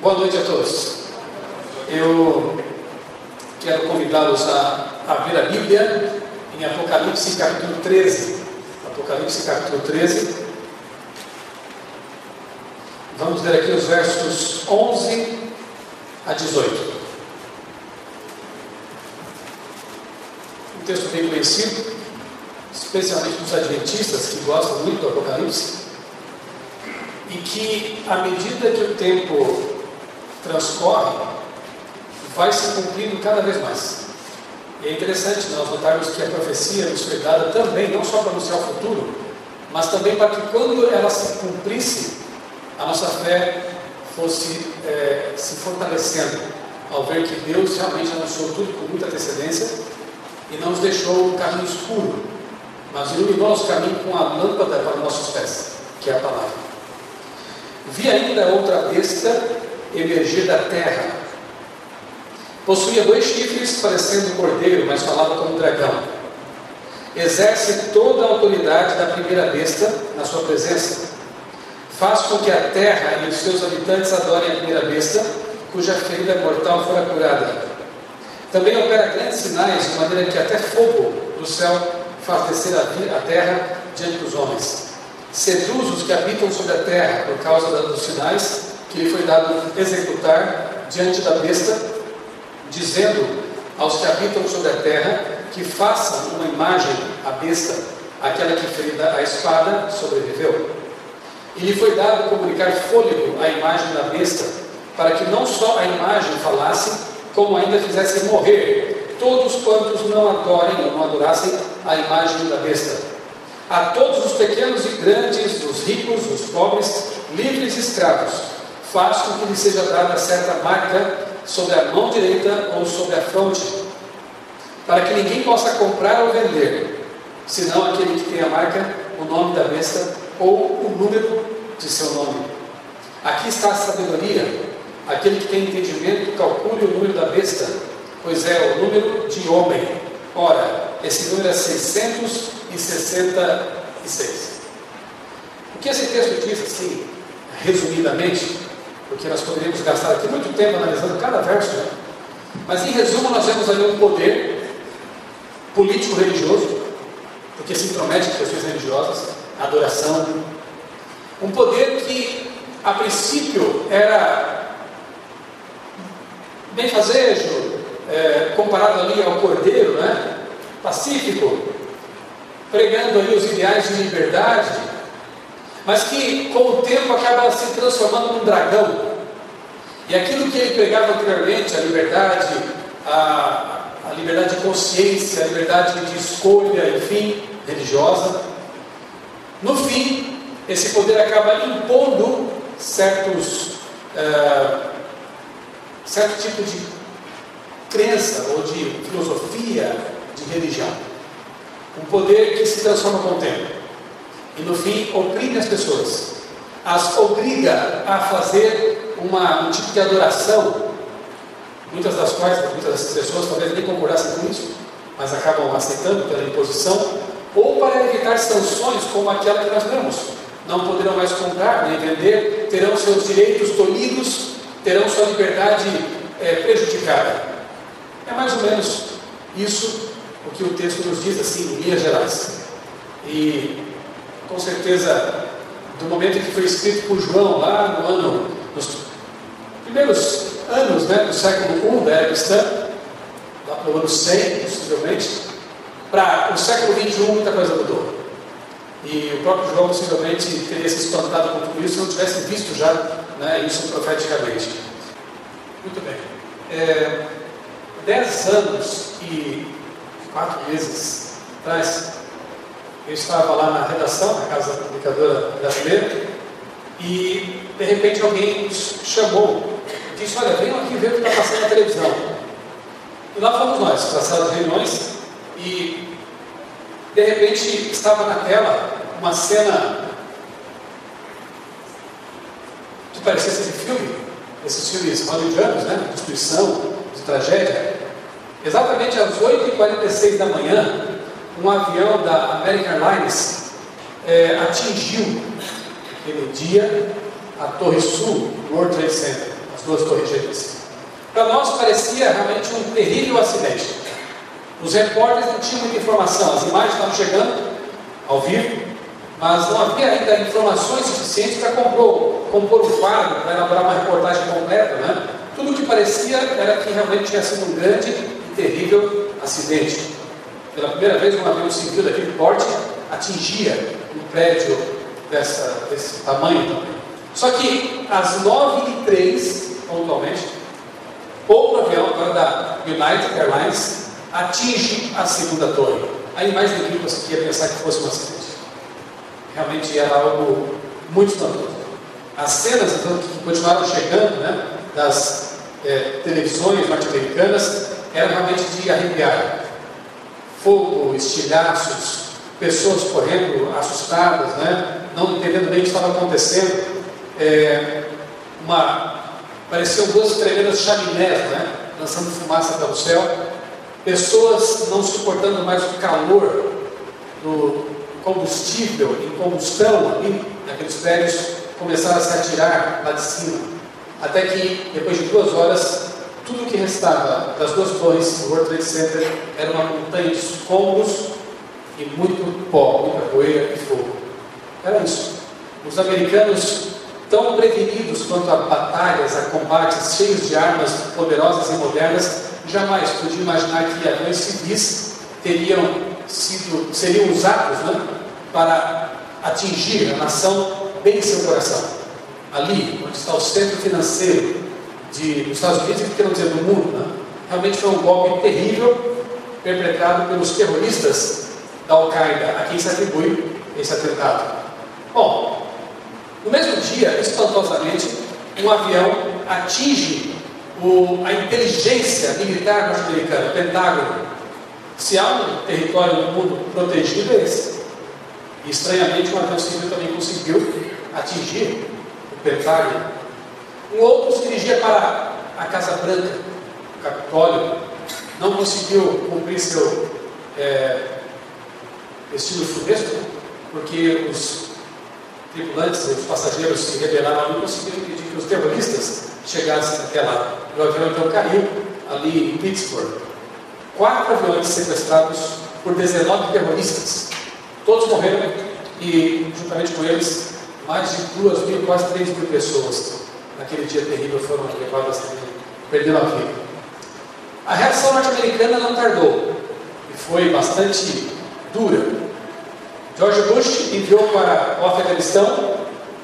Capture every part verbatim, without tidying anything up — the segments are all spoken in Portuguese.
Boa noite a todos. Eu quero convidá-los a abrir a Bíblia em Apocalipse capítulo treze. Apocalipse capítulo treze. Vamos ler aqui os versos onze a dezoito. Um texto bem conhecido, especialmente dos adventistas que gostam muito do Apocalipse, e que, à medida que o tempo transcorre, vai se cumprindo cada vez mais. E é interessante nós notarmos que a profecia nos foi dada também, não só para anunciar o futuro, mas também para que quando ela se cumprisse, a nossa fé fosse é, se fortalecendo, ao ver que Deus realmente anunciou tudo com muita antecedência e não nos deixou um caminho escuro, mas iluminou nosso caminho com a lâmpada para os nossos pés, que é a palavra. Vi ainda outra besta emergir da terra. Possuía dois chifres, parecendo um cordeiro, mas falava como um dragão. Exerce toda a autoridade da primeira besta na sua presença. Faz com que a terra e os seus habitantes adorem a primeira besta, cuja ferida mortal fora curada. Também opera grandes sinais, de maneira que até fogo do céu faz descer a terra diante dos homens. Seduz os que habitam sobre a terra por causa dos sinais que lhe foi dado executar diante da besta, dizendo aos que habitam sobre a terra que façam uma imagem à besta, aquela que ferida a espada sobreviveu. E lhe foi dado comunicar fôlego à imagem da besta, para que não só a imagem falasse, como ainda fizesse morrer todos quantos não adorem ou não adorassem a imagem da besta. A todos os pequenos e grandes, os ricos, os pobres, livres e escravos, faz com que lhe seja dada certa marca sobre a mão direita ou sobre a fronte, para que ninguém possa comprar ou vender, senão aquele que tem a marca, o nome da besta ou o número de seu nome. Aqui está a sabedoria. Aquele que tem entendimento, calcule o número da besta, pois é o número de homem. Ora, esse número é seiscentos e sessenta e seis. O que esse texto diz, assim, resumidamente, porque nós poderíamos gastar aqui muito tempo analisando cada verso, né? Mas em resumo nós vemos ali um poder político-religioso, porque se intromete em questões religiosas, adoração, um poder que a princípio era benfazejo, é, comparado ali ao cordeiro, né? Pacífico, pregando ali os ideais de liberdade, mas que com o tempo acaba se transformando num dragão. E aquilo que ele pregava anteriormente, a liberdade, a, a liberdade de consciência, a liberdade de escolha, enfim, religiosa, no fim, esse poder acaba impondo certos, uh, certo tipo de crença ou de filosofia, de religião. Um poder que se transforma com o tempo. E no fim oprime as pessoas, as obriga a fazer uma, um tipo de adoração, muitas das quais, muitas dessas pessoas talvez nem concordassem com isso, mas acabam aceitando pela imposição, ou para evitar sanções como aquela que nós temos. Não poderão mais comprar nem vender, terão seus direitos tolhidos, terão sua liberdade é, prejudicada. É mais ou menos isso o que o texto nos diz, assim, em linhas gerais. E com certeza, do momento em que foi escrito por João, lá no ano, nos primeiros anos, né, do século I da era cristã, lá para o ano cem, possivelmente, para o século vinte e um, muita coisa mudou. E o próprio João possivelmente teria se espantado com tudo isso se não tivesse visto já, né, isso profeticamente. Muito bem. É, dez anos e quatro meses atrás, eu estava lá na redação, na Casa Publicadora Brasileira, e de repente alguém nos chamou, disse: olha, venham aqui ver o que está passando na televisão. E lá fomos nós, para a sala de reuniões, e de repente estava na tela uma cena que parecia ser de filme, esses filmes hollywoodianos, né, de destruição, de tragédia. Exatamente às oito e quarenta e seis da manhã, um avião da American Airlines é, atingiu aquele dia a Torre Sul, no World Trade Center, as duas torres gêmeas. Para nós parecia realmente um terrível acidente. Os repórteres não tinham muita informação, as imagens estavam chegando ao vivo, mas não havia ainda informações suficientes para compor, compor um quadro, para elaborar uma reportagem completa, né? Tudo o que parecia era que realmente tinha sido um grande e terrível acidente. Pela primeira vez, um avião civil daquele porte atingia um prédio dessa, desse tamanho também. Só que às nove e três, pontualmente, outro avião, agora da United Airlines, atinge a segunda torre. Aí mais ninguém conseguia pensar que fosse um acidente. Realmente era algo muito espantoso. As cenas então, que continuaram chegando, né, das é, televisões norte-americanas eram realmente de arrepiar. Fogo, estilhaços, pessoas correndo assustadas, né, não entendendo bem o que estava acontecendo. É, uma, pareciam duas tremendas chaminés, né, lançando fumaça para o céu. Pessoas não suportando mais o calor do combustível em combustão ali naqueles prédios, começaram a se atirar lá de cima, até que depois de duas horas tudo o que restava das duas torres do World Trade Center era uma montanha de escombros e muito pó, muita poeira e fogo. Era isso. Os americanos, tão prevenidos quanto a batalhas, a combates cheios de armas poderosas e modernas, jamais podiam imaginar que aviões civis teriam sido, seriam usados, né, para atingir a nação bem em seu coração. Ali, onde está o centro financeiro de, dos Estados Unidos e, por que não dizer, do mundo, né? Realmente foi um golpe terrível perpetrado pelos terroristas da Al-Qaeda, a quem se atribui esse atentado. Bom, no mesmo dia, espantosamente, um avião atinge o, a inteligência militar norte-americana, o Pentágono. Se há um território no mundo protegido, é esse. E, estranhamente, um avião civil também conseguiu atingir o Pentágono. Um outro se dirigia para a Casa Branca, o Capitólio, não conseguiu cumprir seu é, destino funesto, porque os tripulantes, os passageiros se rebelaram e conseguiram impedir que os terroristas chegassem até lá. O avião então caiu ali em Pittsburgh. Quatro aviões sequestrados por dezenove terroristas. Todos morreram e, juntamente com eles, mais de duas mil, quase três mil pessoas naquele dia terrível foram levadas, perderam a vida. A reação norte-americana não tardou e foi bastante dura. George Bush enviou para o Afeganistão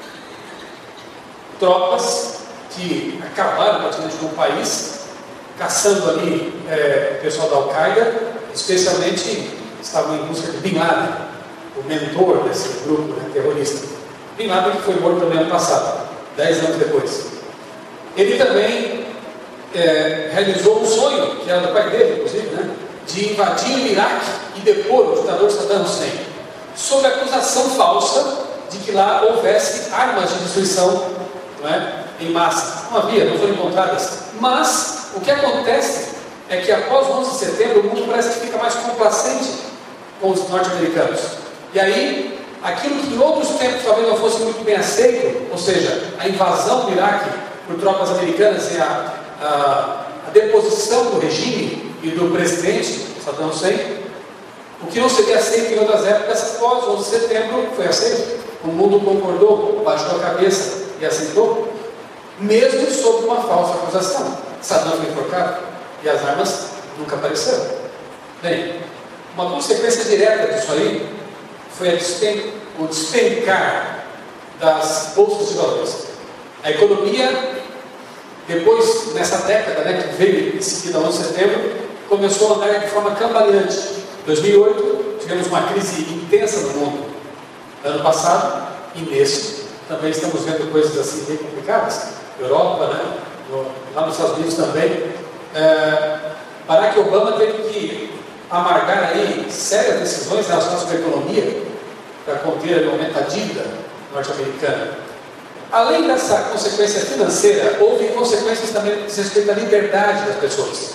tropas que acabaram praticamente com o país, caçando ali é, o pessoal da Al-Qaeda, especialmente estavam em busca de Bin Laden, o mentor desse grupo, né, terrorista. Bin Laden, que foi morto no ano passado, dez anos depois. Ele também é, realizou um sonho, que era do pai dele, inclusive, né, de invadir o Iraque e depor o ditador Saddam Hussein, sob a acusação falsa de que lá houvesse armas de destruição, não é, em massa. Não havia, não foram encontradas. Mas o que acontece é que após o onze de setembro o mundo parece que fica mais complacente com os norte-americanos. E aí, aquilo que em outros tempos talvez não fosse muito bem aceito, ou seja, a invasão do Iraque por tropas americanas e a, a, a deposição do regime e do presidente Saddam Hussein, o que não seria aceito em outras épocas, após o onze de setembro foi aceito. O mundo concordou, baixou a cabeça e aceitou, mesmo sob uma falsa acusação. Saddam foi enforcado e as armas nunca apareceram. Bem, uma consequência direta disso aí foi a despen o despencar das bolsas de valores. A economia, depois, nessa década, né, que veio em seguida ao onze de setembro, começou a andar de forma cambaleante. Em dois mil e oito, tivemos uma crise intensa no mundo. Ano passado, e nesse, também estamos vendo coisas assim bem complicadas. Europa, né? No, lá nos Estados Unidos também. É, Barack Obama teve que amargar aí sérias decisões relacionadas com a economia para conter no momento a dívida norte-americana. Além dessa consequência financeira, houve consequências também no que diz respeito à liberdade das pessoas.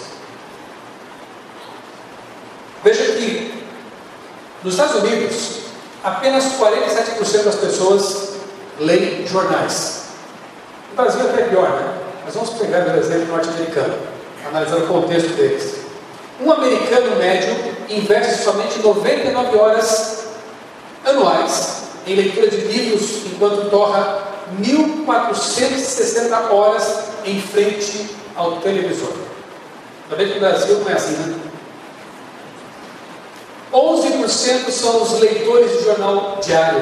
Veja que nos Estados Unidos, apenas quarenta e sete por cento das pessoas leem jornais. No Brasil é até pior, né? mas vamos pegar o exemplo norte-americano, analisando o contexto deles. Um americano médio investe somente noventa e nove horas anuais em leitura de livros, enquanto torra mil quatrocentas e sessenta horas em frente ao televisor. Também que no Brasil não é assim, né? onze por cento são os leitores de jornal diário.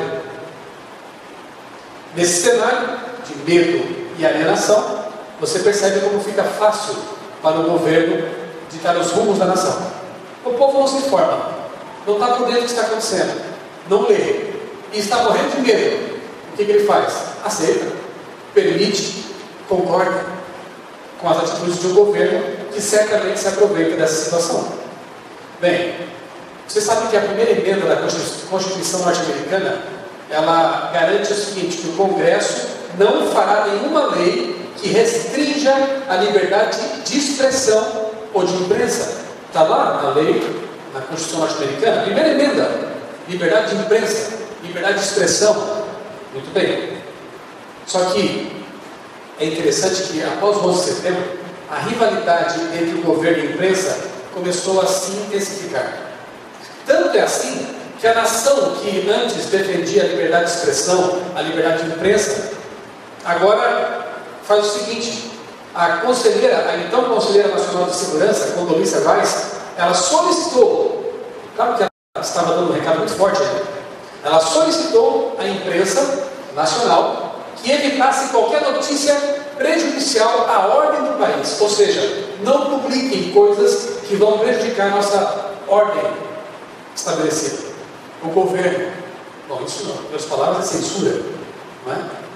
Nesse cenário de medo e alienação, você percebe como fica fácil para o governo ditar os rumos da nação. O povo não se informa, não está por dentro do que está acontecendo, não lê, e está morrendo de medo. O que, que ele faz? Aceita, permite, concorda com as atitudes de um governo que certamente se aproveita dessa situação. Bem, você sabe que a primeira emenda da Constituição norte-americana, ela garante o seguinte, que o Congresso não fará nenhuma lei que restrinja a liberdade de expressão ou de imprensa. Está lá na lei, na Constituição norte-americana, primeira emenda, liberdade de imprensa, liberdade de expressão. Muito bem. Só que é interessante que após o onze de setembro, a rivalidade entre o governo e a imprensa começou a se intensificar. Tanto é assim que a nação que antes defendia a liberdade de expressão, a liberdade de imprensa, agora faz o seguinte: a conselheira, a então Conselheira Nacional de Segurança, Condoleezza Rice, ela solicitou, claro que ela estava dando um recado muito forte, né? Ela solicitou à imprensa nacional que evitasse qualquer notícia prejudicial à ordem do país, ou seja, não publiquem coisas que vão prejudicar a nossa ordem estabelecida. O governo, bom, isso não, em outras palavras, é censura, não é?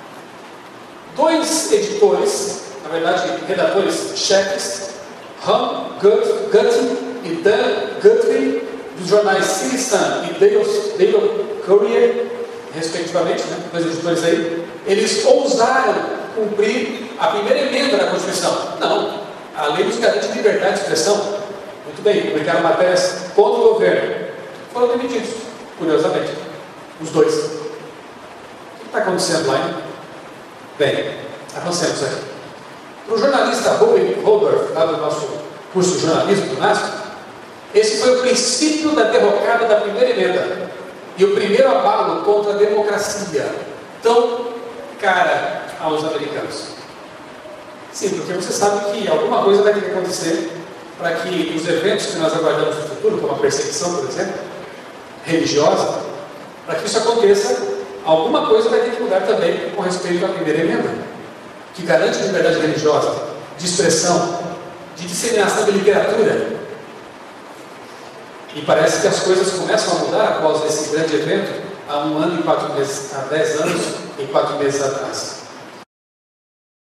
Dois editores, na verdade, redatores chefes, Hum Guthrie e Dan Guthrie, dos jornais Citizen e Daily Courier, respectivamente, né, dois editores aí, eles ousaram cumprir a primeira emenda da Constituição. Não, a lei nos garante liberdade de expressão. Muito bem, publicaram matérias contra o governo. Foram demitidos, curiosamente, os dois. O que está acontecendo lá, hein? Bem, está acontecendo isso aqui. Para o jornalista Robert Rodorf, lá do nosso curso de jornalismo do NASP, esse foi o princípio da derrocada da primeira emenda e o primeiro abalo contra a democracia, tão cara aos americanos. Sim, porque você sabe que alguma coisa vai ter que acontecer para que os eventos que nós aguardamos no futuro, como a perseguição, por exemplo, religiosa, para que isso aconteça, alguma coisa vai ter que mudar também com respeito à primeira emenda, que garante a liberdade religiosa, de expressão, de disseminação de literatura. E parece que as coisas começam a mudar após esse grande evento, há um ano e quatro meses, há dez anos e quatro meses atrás.